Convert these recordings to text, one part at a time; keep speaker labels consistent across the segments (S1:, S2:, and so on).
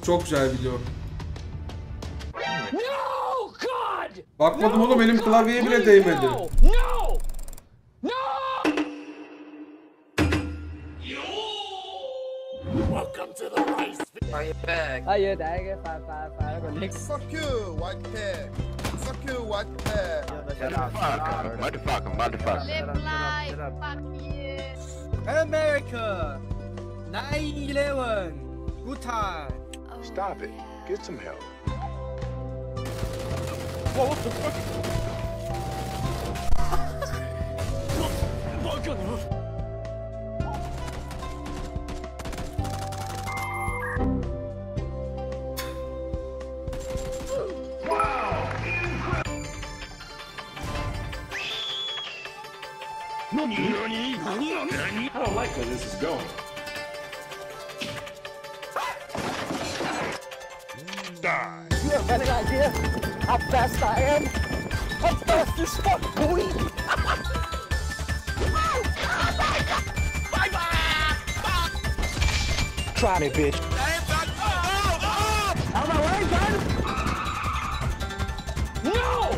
S1: çok güzel video.
S2: No God!
S1: Bakmadım oğlum, elim klavyeye bile değmedi.
S2: No! No! Welcome to the rice.
S3: Are you back?
S4: Đấy cái pha còn nick.
S5: Fuck you, white pig. Fuck you, white pig.
S3: Motherfucker.
S6: Live life, fuck you.
S4: America 9/11 good time.
S7: Stop it. Get some help.
S2: Whoa, what the fuck?
S7: I don't like where this is going. Die.
S4: You have any idea how fast I am? I'm fast as fuck, boy. Try me, bitch. Out of my way, son!
S2: No!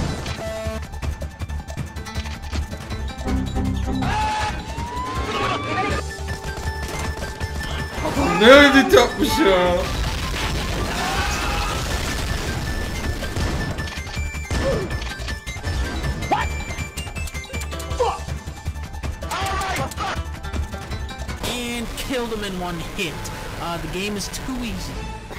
S1: Ne edit yapmış ya?
S8: And killed him in one hit. The game is too easy.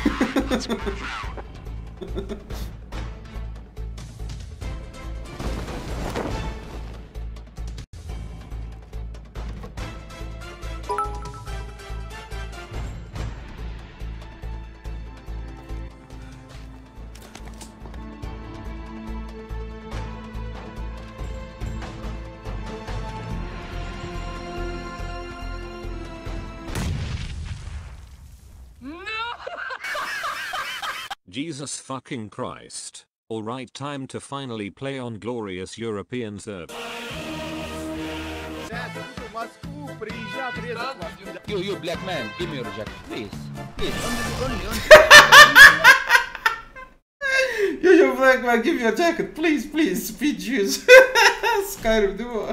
S9: Jesus fucking Christ. Alright, time to finally play on glorious European server.
S3: You black man, give me your jacket, please. Please, only.
S1: You black man, give me your jacket, please, speed juice. Skyrim değil mi o?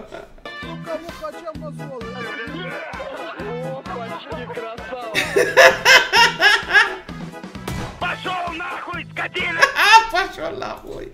S2: Пошел нахуй, скотина!
S1: Пошел нахуй.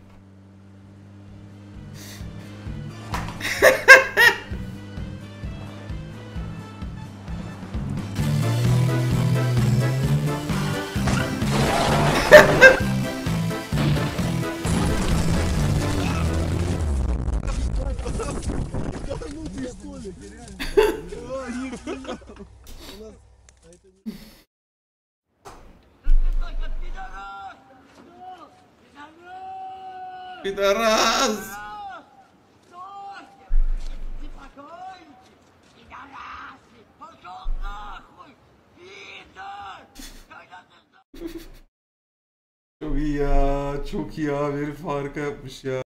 S1: Пидорас! Çok iyi ya, çok iyi abi, herif harika yapmış ya.